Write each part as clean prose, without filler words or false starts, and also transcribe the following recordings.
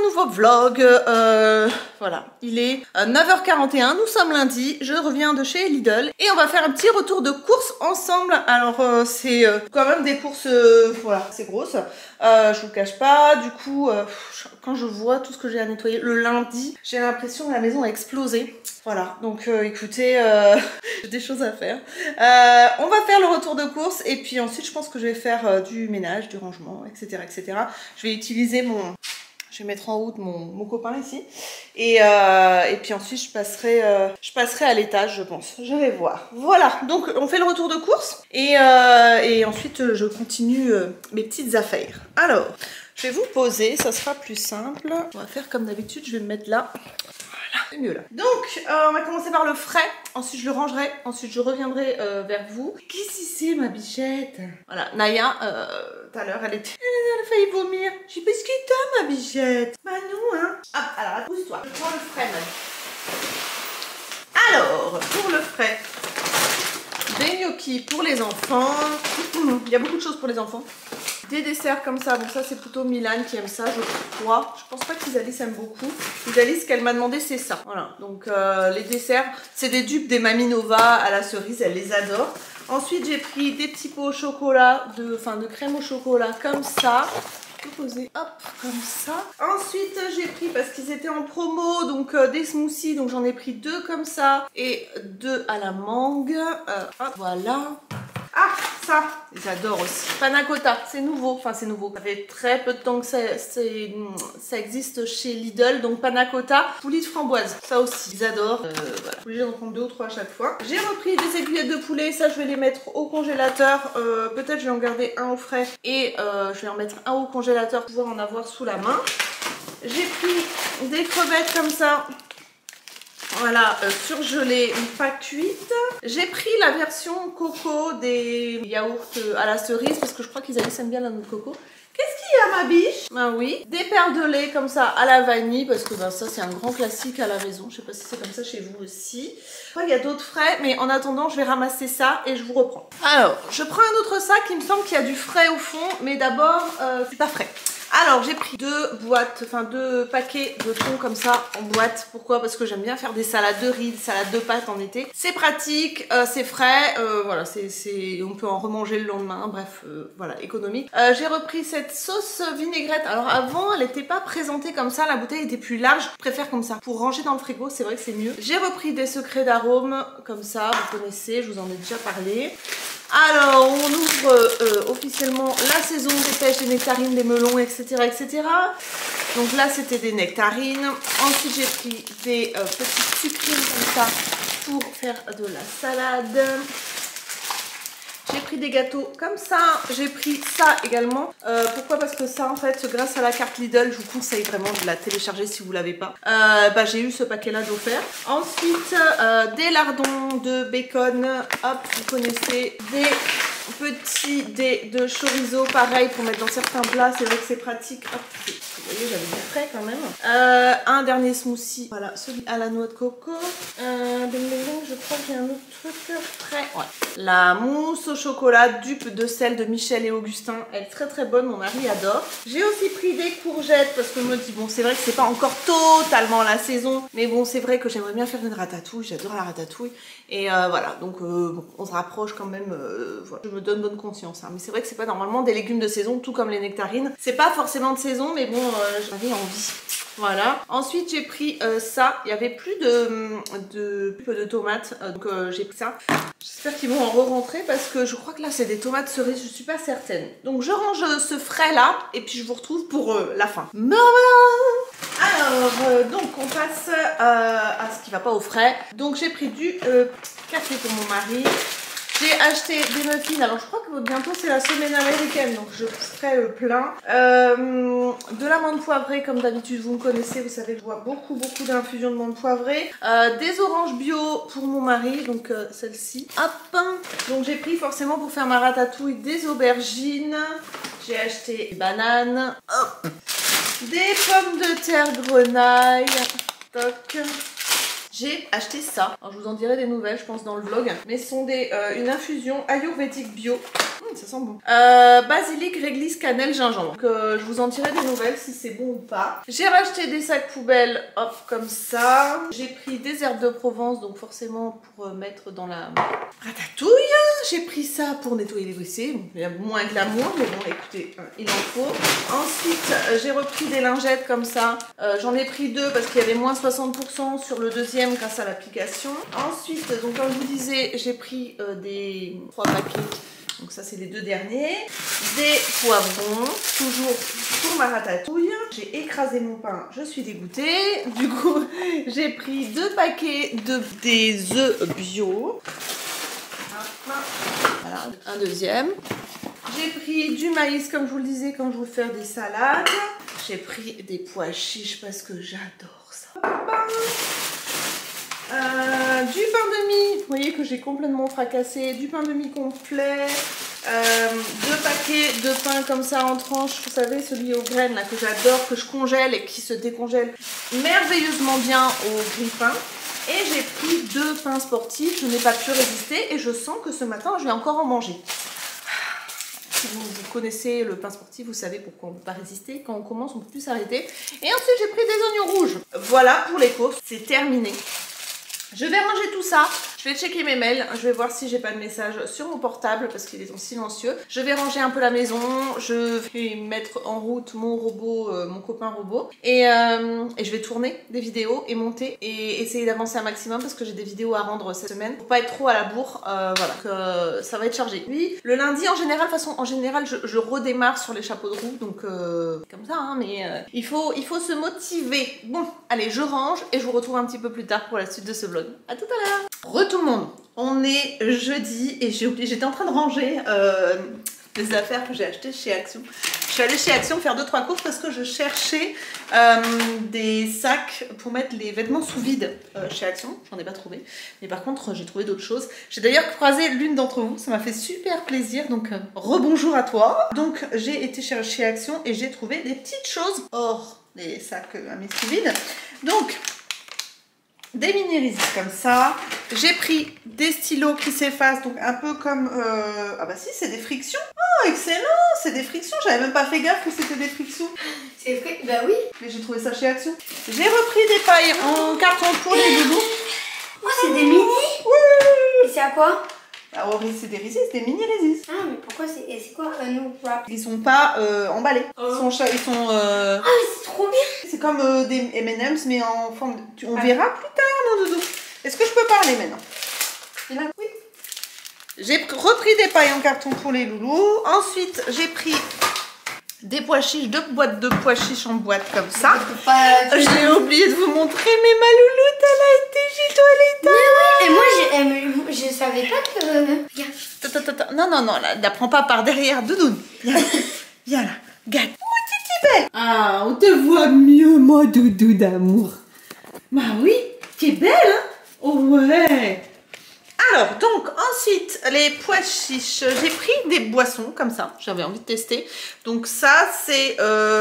nouveau vlog. Voilà, il est 9h41, nous sommes lundi, je reviens de chez Lidl et on va faire un petit retour de courses ensemble. Alors c'est quand même des courses, voilà, c'est grosse, je vous le cache pas. Du coup, quand je vois tout ce que j'ai à nettoyer le lundi, j'ai l'impression que la maison a explosé. Voilà, donc écoutez, j'ai des choses à faire. On va faire le retour de course et puis ensuite je pense que je vais faire du ménage, du rangement, etc., etc. Je vais utiliser mon... Je vais mettre en route mon copain ici. Et puis ensuite, je passerai à l'étage, je pense. Je vais voir. Voilà, donc on fait le retour de course. Et ensuite, je continue mes petites affaires. Alors, je vais vous poser, ça sera plus simple. On va faire comme d'habitude, je vais me mettre là. Voilà, c'est mieux là. Donc, on va commencer par le frais. Ensuite, je le rangerai. Ensuite, je reviendrai vers vous. Qu'est-ce que c'est, ma bichette? Voilà, Naya, tout à l'heure, elle a failli vomir. Je sais pas ce que t'as, ma bichette. Bah non, hein. Ah, alors, pousse-toi. Je prends le frais, Naya. Alors, pour le frais, des gnocchis pour les enfants. Il y a beaucoup de choses pour les enfants. Des desserts comme ça, bon ça c'est plutôt Milan qui aime ça, je crois. Je pense pas qu'Isalis aime beaucoup. Isalis, ce qu'elle m'a demandé c'est ça. Voilà, donc les desserts, c'est des dupes des Mamie Nova à la cerise, elle les adore. Ensuite j'ai pris des petits pots au chocolat, de crème au chocolat comme ça. Poser, hop, comme ça. Ensuite j'ai pris, parce qu'ils étaient en promo, donc des smoothies, donc j'en ai pris 2 comme ça et 2 à la mangue. Hop, voilà. Ah, ça, ils adorent aussi. Panna cotta, c'est nouveau, enfin c'est nouveau. Ça fait très peu de temps que ça existe chez Lidl, donc panna cotta, poulie de framboise, ça aussi, ils adorent. Voilà, obligé d'en prendre 2 ou 3 à chaque fois. J'ai repris des aiguillettes de poulet, ça je vais les mettre au congélateur. Peut-être je vais en garder un au frais et je vais en mettre un au congélateur pour pouvoir en avoir sous la main. J'ai pris des crevettes comme ça. Voilà, surgelée, pas cuite. J'ai pris la version coco des yaourts à la cerise parce que je crois qu'ils aiment bien la noix de coco. Qu'est-ce qu'il y a, ma biche? Ben oui, des perles de lait comme ça à la vanille parce que ben, ça c'est un grand classique à la maison. Je sais pas si c'est comme ça chez vous aussi. Après, il y a d'autres frais, mais en attendant, je vais ramasser ça et je vous reprends. Alors, je prends un autre sac. Il me semble qu'il y a du frais au fond, mais d'abord, c'est pas frais. Alors j'ai pris 2 boîtes, enfin 2 paquets de thon comme ça en boîte. Pourquoi? Parce que j'aime bien faire des salades de riz, des salades de pâtes en été. C'est pratique, c'est frais, voilà, on peut en remanger le lendemain, bref, voilà, économique. J'ai repris cette sauce vinaigrette. Alors avant, elle n'était pas présentée comme ça, la bouteille était plus large. Je préfère comme ça. Pour ranger dans le frigo, c'est vrai que c'est mieux. J'ai repris des secrets d'arôme comme ça, vous connaissez, je vous en ai déjà parlé. Alors, on ouvre officiellement la saison des pêches, des nectarines, des melons, etc., etc. Donc là, c'était des nectarines. Ensuite, j'ai pris des petites sucrines comme ça pour faire de la salade. J'ai pris des gâteaux comme ça. J'ai pris ça également. Pourquoi? Parce que ça, en fait, grâce à la carte Lidl, je vous conseille vraiment de la télécharger si vous ne l'avez pas. J'ai eu ce paquet-là d'offert. Ensuite, des lardons de bacon. Hop, vous connaissez. Des petits dés de chorizo, pareil, pour mettre dans certains plats. C'est vrai que c'est pratique. Hop, vous voyez, j'avais du frais quand même. Un dernier smoothie. Voilà, celui à la noix de coco. Je crois que j'ai un autre truc frais. Ouais. La mousse au chocolat dupe de sel de Michel et Augustin. Elle est très très bonne, mon mari adore. J'ai aussi pris des courgettes parce que je me dis, bon, c'est vrai que c'est pas encore totalement la saison. Mais bon, c'est vrai que j'aimerais bien faire une ratatouille. J'adore la ratatouille. Et voilà, donc bon, on se rapproche quand même. Voilà. Je me donne bonne conscience. Hein. Mais c'est vrai que c'est pas normalement des légumes de saison, tout comme les nectarines. C'est pas forcément de saison, mais bon, j'avais envie. Voilà. Ensuite, j'ai pris ça. Il y avait plus de tomates, donc j'ai pris ça. J'espère qu'ils vont en re-rentrer parce que je crois que là, c'est des tomates cerises. Je suis pas certaine. Donc, je range ce frais là et puis je vous retrouve pour la fin. Alors, donc on passe à ce qui va pas au frais. Donc, j'ai pris du café pour mon mari. J'ai acheté des muffins, alors je crois que bientôt c'est la semaine américaine, donc je ferai plein. De la menthe poivrée, comme d'habitude vous me connaissez, vous savez que je bois beaucoup d'infusions de menthe poivrée. Des oranges bio pour mon mari, donc celle-ci. Hop. Donc j'ai pris forcément pour faire ma ratatouille des aubergines. J'ai acheté des bananes. Hop. Des pommes de terre grenaille. Toc. J'ai acheté ça. Alors, je vous en dirai des nouvelles, je pense, dans le vlog. Mais ce sont une infusion ayurvédique bio. Ça sent bon. Basilic, réglisse, cannelle, gingembre. Donc, je vous en dirai des nouvelles si c'est bon ou pas. J'ai racheté des sacs poubelles, hop, comme ça. J'ai pris des herbes de Provence, donc forcément pour mettre dans la ratatouille. J'ai pris ça pour nettoyer les WC. Il y a moins glamour, mais bon, écoutez, il en faut. Ensuite, j'ai repris des lingettes comme ça. J'en ai pris 2 parce qu'il y avait moins 60% sur le deuxième grâce à l'application. Ensuite, donc comme je vous disais, j'ai pris des 3 paquets. Donc ça c'est les 2 derniers. Des poivrons, toujours pour ma ratatouille. J'ai écrasé mon pain, je suis dégoûtée. Du coup, j'ai pris 2 paquets des œufs bio. Voilà, un deuxième. J'ai pris du maïs comme je vous le disais quand je veux faire des salades. J'ai pris des pois chiches parce que j'adore ça. Du pain de mie, vous voyez que j'ai complètement fracassé, du pain de mie complet, 2 paquets de pain comme ça en tranches, vous savez celui aux graines là que j'adore, que je congèle et qui se décongèle merveilleusement bien au grille-pain. Et j'ai pris 2 pains sportifs, je n'ai pas pu résister et je sens que ce matin je vais encore en manger. Si vous connaissez le pain sportif, vous savez pourquoi on ne peut pas résister. Quand on commence, on ne peut plus s'arrêter. Et ensuite, j'ai pris des oignons rouges. Voilà pour les courses, c'est terminé. Je vais ranger tout ça, je vais checker mes mails, je vais voir si j'ai pas de message sur mon portable parce qu'il est en silencieux. Je vais ranger un peu la maison, je vais mettre en route mon robot, mon copain robot et je vais tourner des vidéos et monter et essayer d'avancer un maximum parce que j'ai des vidéos à rendre cette semaine pour pas être trop à la bourre, voilà, que ça va être chargé. Oui, le lundi en général, de toute façon en général je redémarre sur les chapeaux de roue donc comme ça hein, mais il faut se motiver. Bon, allez je range et je vous retrouve un petit peu plus tard pour la suite de ce vlog. A tout à l'heure. Tout le monde, on est jeudi et j'étais en train de ranger des affaires que j'ai achetées chez Action. Je suis allée chez Action faire 2-3 courses parce que je cherchais des sacs pour mettre les vêtements sous vide chez Action. J'en ai pas trouvé, mais par contre j'ai trouvé d'autres choses. J'ai d'ailleurs croisé l'une d'entre vous, ça m'a fait super plaisir, donc rebonjour à toi. Donc j'ai été chez Action et j'ai trouvé des petites choses hors des sacs à mettre sous vide. Donc des mini résistes comme ça. J'ai pris des stylos qui s'effacent, donc un peu comme... Ah bah si, c'est des frictions. Oh, excellent, c'est des frictions. J'avais même pas fait gaffe que c'était des frictions. C'est vrai, bah oui. Mais j'ai trouvé ça chez Action. J'ai repris des pailles en carton pour les doudous. Oh, c'est des mini. Oui. Et c'est à quoi? Ah, oh, c'est des résistes, des mini résistes. Ah, mais pourquoi c'est quoi un no wrap? Ils sont pas emballés. Ils sont... Ah, mais c'est trop bien. C'est comme des M&M's, mais en forme de... On verra plus tard, mon doudou. Est-ce que je peux parler maintenant? Oui. J'ai repris des pailles en carton pour les loulous. Ensuite, j'ai pris des pois chiches, 2 boîtes de pois chiches en boîte comme ça. J'ai oublié de vous montrer, mais ma louloute, elle a été chez Toiletta. Mais oui, et moi, je savais pas que... Non, là, la prends pas par derrière, doudoune. Viens là, regarde. Oh, t'es belle. Ah, on te voit mieux, mon doudou d'amour. Bah oui, t'es belle, hein? Oh ouais. Alors, donc, ensuite, les pois chiches. J'ai pris des boissons comme ça. J'avais envie de tester. Donc, ça, c'est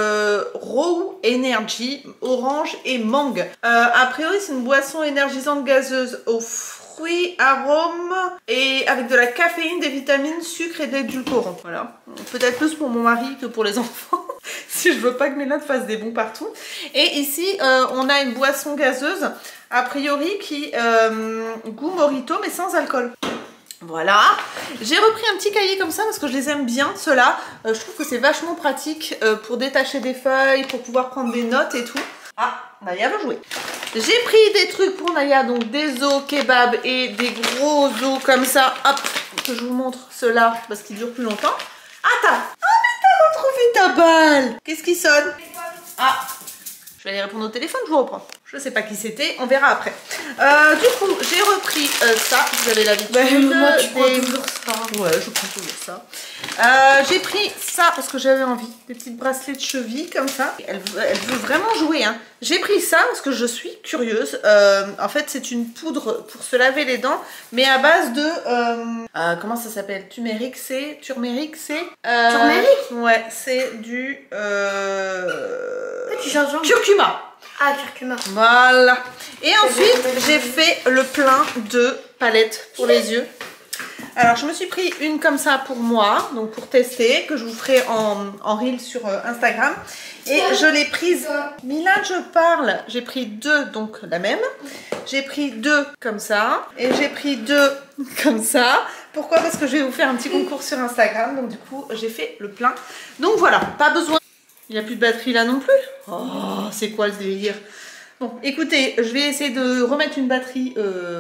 Raw Energy, orange et mangue. A priori, c'est une boisson énergisante gazeuse aux fruits, arômes et avec de la caféine, des vitamines, sucre et d'édulcorants. Voilà. Peut-être plus pour mon mari que pour les enfants. Si je veux pas que mes notes fassent des bons partout. Et ici, on a une boisson gazeuse. A priori qui goût mojito mais sans alcool. Voilà. J'ai repris un petit cahier comme ça parce que je les aime bien ceux-là. Je trouve que c'est vachement pratique pour détacher des feuilles, pour pouvoir prendre des notes et tout. Ah, Naya va jouer. J'ai pris des trucs pour Naya, donc des os kebab et des gros os comme ça. Hop, que je vous montre ceux-là parce qu'ils durent plus longtemps. Attends. Ah mais t'as retrouvé ta balle. Qu'est-ce qui sonne? Ah, je vais aller répondre au téléphone, je vous reprends. Je sais pas qui c'était, on verra après. Du coup, j'ai repris ça, vous avez l'habitude. Moi, tu prends toujours ça. Ouais, je prends toujours ça. J'ai pris ça parce que j'avais envie. Des petites bracelets de cheville comme ça. Elle veut vraiment jouer. Hein. J'ai pris ça parce que je suis curieuse. En fait, c'est une poudre pour se laver les dents, mais à base de... comment ça s'appelle? Turmeric, c'est... Turmeric? Turmeric? Ouais, c'est du... Tu changes curcuma. Ah, curcuma. Voilà. Et ensuite, j'ai fait le plein de palettes pour les yeux. Alors, je me suis pris une comme ça pour moi, donc pour tester, que je vous ferai en reel sur Instagram. Et je l'ai prise. Milan, je parle. J'ai pris 2, donc la même. J'ai pris 2 comme ça. Et j'ai pris 2 comme ça. Pourquoi? Parce que je vais vous faire un petit concours sur Instagram. Donc, du coup, j'ai fait le plein. Donc, voilà. Pas besoin. Il n'y a plus de batterie là non plus. Oh, c'est quoi le délire? Bon, écoutez, je vais essayer de remettre une batterie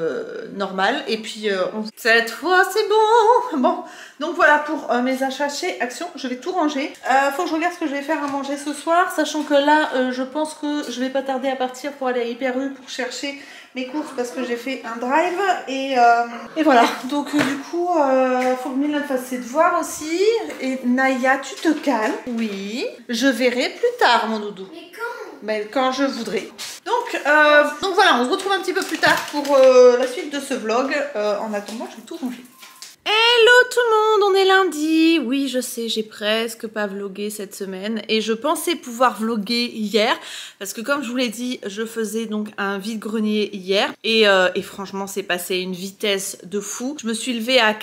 normale et puis cette fois c'est bon. Bon, donc voilà pour mes achats chez Action, je vais tout ranger. Faut que je regarde ce que je vais faire à manger ce soir, sachant que là, je pense que je vais pas tarder à partir pour aller à Hyper U pour chercher mes courses parce que j'ai fait un drive et voilà. Donc du coup, faut que Milan fasse ses devoirs aussi. Et Naya, tu te calmes. Oui, je verrai plus tard mon doudou. Mais quand? Ben, quand je voudrais. Donc voilà, on se retrouve un petit peu plus tard pour la suite de ce vlog. En attendant, je vais tout ranger. Hello tout le monde, on est lundi. Oui, je sais, j'ai presque pas vlogué cette semaine et je pensais pouvoir vloguer hier parce que comme je vous l'ai dit, je faisais donc un vide-grenier hier et franchement, c'est passé à une vitesse de fou. Je me suis levée à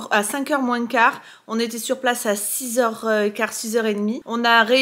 5h moins le quart. On était sur place à 6h15, 6h30. On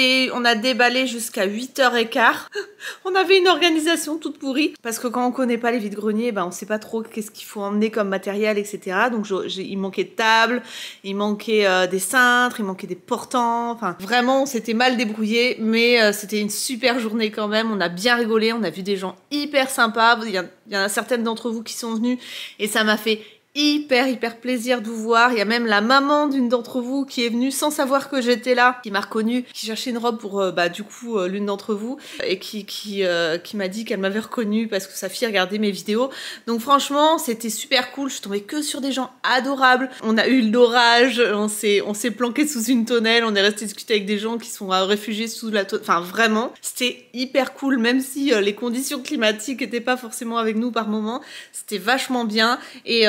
a déballé jusqu'à 8h15. On avait une organisation toute pourrie parce que quand on connaît pas les vides-greniers, ben on sait pas trop qu'est-ce qu'il faut emmener comme matériel, etc. Donc il manquait de table, il manquait des cintres, il manquait des portants. Enfin, vraiment, on s'était mal débrouillé, mais c'était une super journée quand même. On a bien rigolé, on a vu des gens hyper sympas. Il y en a certaines d'entre vous qui sont venues et ça m'a fait hyper plaisir de vous voir. Il y a même la maman d'une d'entre vous qui est venue sans savoir que j'étais là, qui m'a reconnue, qui cherchait une robe pour du coup l'une d'entre vous et qui m'a dit qu'elle m'avait reconnue parce que sa fille regardait mes vidéos. Donc franchement, c'était super cool. Je suis tombée que sur des gens adorables. On a eu l'orage, on s'est planqué sous une tonnelle, on est resté discuter avec des gens qui sont réfugiés sous la tonnelle. Enfin vraiment, c'était hyper cool, même si les conditions climatiques n'étaient pas forcément avec nous par moment. C'était vachement bien et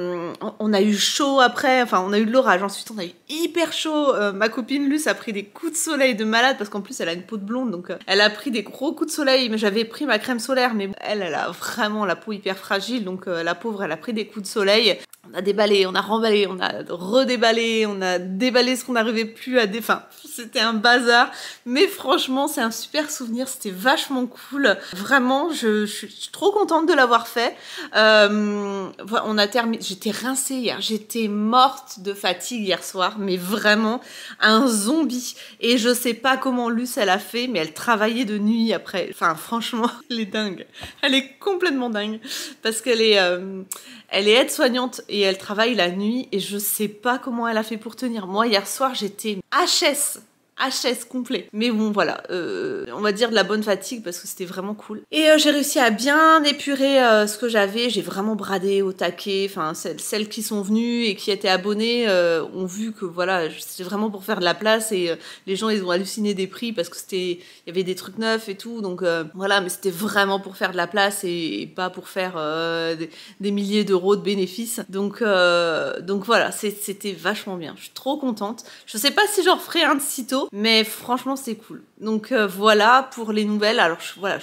on a eu chaud après, enfin on a eu de l'orage, ensuite on a eu hyper chaud. Ma copine Luce a pris des coups de soleil de malade parce qu'en plus elle a une peau de blonde, donc elle a pris des gros coups de soleil. Mais j'avais pris ma crème solaire, mais elle a vraiment la peau hyper fragile, donc la pauvre elle a pris des coups de soleil. On a déballé, on a remballé, on a redéballé, on a déballé ce qu'on n'arrivait plus à enfin c'était un bazar, mais franchement c'est un super souvenir, c'était vachement cool. Vraiment, je suis trop contente de l'avoir fait. On a terminé. J'étais rincée hier, j'étais morte de fatigue hier soir, mais vraiment un zombie. Et je sais pas comment Luce elle a fait, mais elle travaillait de nuit après. Enfin franchement, elle est dingue. Elle est complètement dingue parce qu'elle est aide-soignante et elle travaille la nuit et je sais pas comment elle a fait pour tenir. Moi hier soir j'étais HS complet. Mais bon voilà, on va dire de la bonne fatigue parce que c'était vraiment cool. Et j'ai réussi à bien épurer ce que j'avais. J'ai vraiment bradé au taquet. Enfin celles qui sont venues et qui étaient abonnées ont vu que voilà, c'était vraiment pour faire de la place et les gens ils ont halluciné des prix parce que il y avait des trucs neufs et tout. Donc voilà, mais c'était vraiment pour faire de la place et pas pour faire des milliers d'euros de bénéfices. Donc voilà, c'était vachement bien. Je suis trop contente. Je sais pas si j'en referai un de sitôt, mais franchement c'est cool. Donc voilà pour les nouvelles. Alors voilà.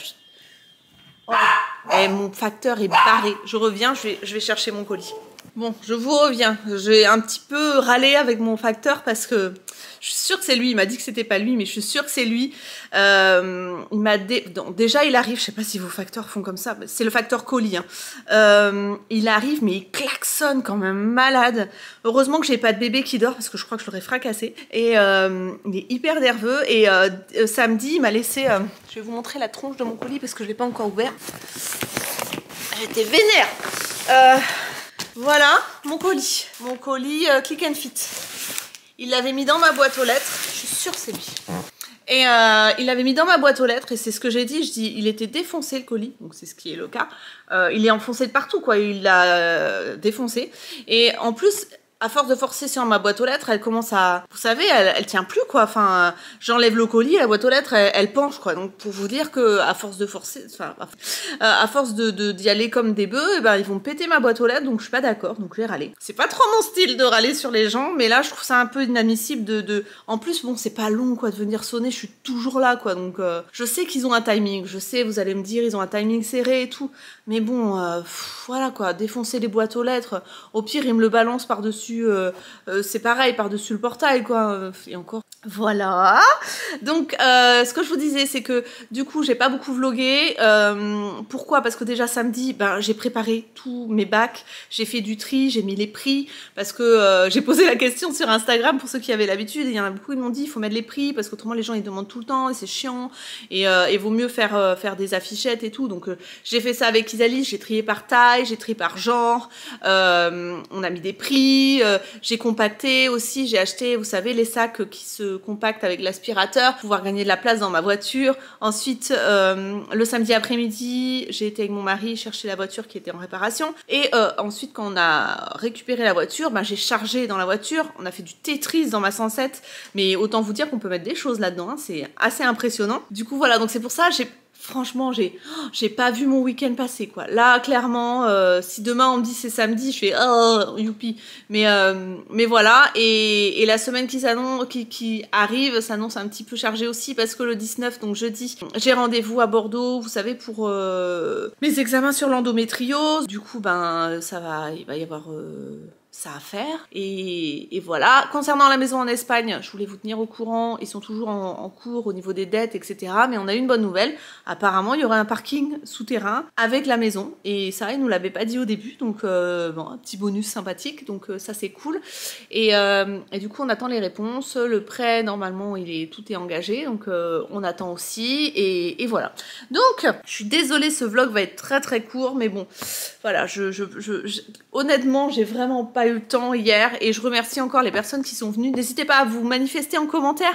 Et mon facteur est barré. Je reviens, je vais chercher mon colis. Bon, je vous reviens. J'ai un petit peu râlé avec mon facteur parce que je suis sûre que c'est lui. Il m'a dit que c'était pas lui, mais je suis sûre que c'est lui. Il m'a déjà il arrive. Je sais pas si vos facteurs font comme ça. C'est le facteur colis. Hein. Il arrive, mais il klaxonne quand même malade. Heureusement que j'ai pas de bébé qui dort parce que je crois que je l'aurais fracassé. Et il est hyper nerveux. Et samedi, il m'a laissé. Je vais vous montrer la tronche de mon colis parce que je l'ai pas encore ouvert. J'étais vénère. Voilà mon colis Click and Fit. Il l'avait mis dans ma boîte aux lettres, je suis sûre que c'est lui. Et il l'avait mis dans ma boîte aux lettres et c'est ce que j'ai dit, il était défoncé le colis, donc c'est ce qui est le cas. Il est enfoncé de partout quoi, il l'a défoncé. Et en plus, à force de forcer sur ma boîte aux lettres, elle commence à... Vous savez, elle tient plus, quoi. Enfin, j'enlève le colis, la boîte aux lettres, elle penche, quoi. Donc, pour vous dire que à force de forcer... Enfin, à force d'y aller comme des bœufs, eh ben, ils vont péter ma boîte aux lettres, donc je suis pas d'accord. Donc, je vais râler. C'est pas trop mon style de râler sur les gens, mais là, je trouve ça un peu inadmissible En plus, bon, c'est pas long, quoi, de venir sonner. Je suis toujours là, quoi. Donc, je sais qu'ils ont un timing. Je sais, vous allez me dire, ils ont un timing serré et tout. Mais bon, voilà, quoi. Défoncer les boîtes aux lettres. Au pire, ils me le balancent par-dessus... c'est pareil, par-dessus le portail, quoi. Et encore. Voilà. Donc, ce que je vous disais, c'est que du coup, j'ai pas beaucoup vlogué. Pourquoi? Parce que déjà samedi, ben, j'ai préparé tous mes bacs. J'ai fait du tri, j'ai mis les prix. Parce que j'ai posé la question sur Instagram pour ceux qui avaient l'habitude. Et il y en a beaucoup qui m'ont dit, il faut mettre les prix. Parce qu'autrement, les gens, ils demandent tout le temps. Et c'est chiant. Et il vaut mieux faire des affichettes et tout. Donc, j'ai fait ça avec Isalis. J'ai trié par taille, j'ai trié par genre. On a mis des prix. J'ai compacté aussi, j'ai acheté, vous savez, les sacs qui se compactent avec l'aspirateur pour pouvoir gagner de la place dans ma voiture. Ensuite, le samedi après-midi, j'ai été avec mon mari chercher la voiture qui était en réparation. Et ensuite, quand on a récupéré la voiture, ben, j'ai chargé dans la voiture. On a fait du Tetris dans ma 107. Mais autant vous dire qu'on peut mettre des choses là-dedans, hein, c'est assez impressionnant. Du coup, voilà, donc c'est pour ça, franchement, j'ai pas vu mon week-end passer, quoi. Là, clairement, si demain on me dit c'est samedi, je fais oh, youpi. Mais voilà. Et la semaine qui arrive s'annonce un petit peu chargée aussi parce que le 19, donc jeudi, j'ai rendez-vous à Bordeaux, vous savez, pour mes examens sur l'endométriose. Du coup, ben, il va y avoir... ça à faire et voilà. Concernant la maison en Espagne, je voulais vous tenir au courant, ils sont toujours en cours au niveau des dettes, etc. Mais on a eu une bonne nouvelle, apparemment il y aurait un parking souterrain avec la maison et ça ils nous l'avaient pas dit au début, donc bon, un petit bonus sympathique, donc ça c'est cool. Et du coup on attend les réponses, le prêt normalement tout est engagé, donc on attend aussi et voilà. Donc je suis désolée, ce vlog va être très très court, mais bon voilà, honnêtement j'ai vraiment pas eu le temps hier et je remercie encore les personnes qui sont venues. N'hésitez pas à vous manifester en commentaire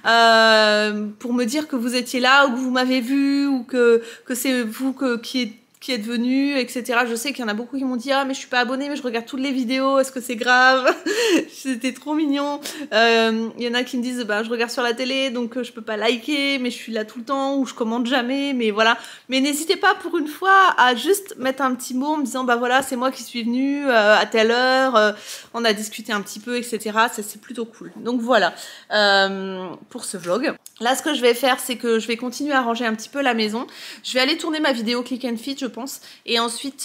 pour me dire que vous étiez là ou que vous m'avez vu ou que c'est vous qui êtes venus, etc. Je sais qu'il y en a beaucoup qui m'ont dit « Ah, mais je suis pas abonnée, mais je regarde toutes les vidéos, est-ce que c'est grave ?» C'était trop mignon. Il y en a qui me disent « Bah, je regarde sur la télé, donc je peux pas liker, mais je suis là tout le temps, ou je commente jamais, mais voilà. » Mais n'hésitez pas pour une fois à juste mettre un petit mot en me disant « Bah voilà, c'est moi qui suis venue à telle heure, on a discuté un petit peu, etc. » Ça, c'est plutôt cool. Donc voilà, pour ce vlog. Là, ce que je vais faire, c'est que je vais continuer à ranger un petit peu la maison. Je vais aller tourner ma vidéo Click and Fit, je pense. Et ensuite,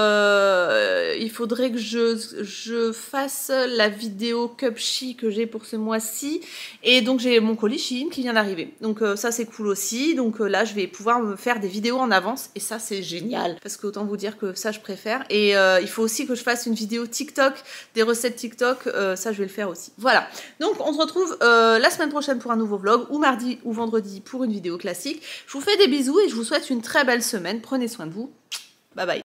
il faudrait que je fasse la vidéo Cupshe que j'ai pour ce mois-ci. Et donc, j'ai mon colis Shein qui vient d'arriver. Donc, ça, c'est cool aussi. Donc, là, je vais pouvoir me faire des vidéos en avance. Et ça, c'est génial. Parce que autant vous dire que ça, je préfère. Et il faut aussi que je fasse une vidéo TikTok, des recettes TikTok. Ça, je vais le faire aussi. Voilà. Donc, on se retrouve la semaine prochaine pour un nouveau vlog. Ou mardi ou vendredi pour une vidéo classique. Je vous fais des bisous et je vous souhaite une très belle semaine. Prenez soin de vous. Bye bye.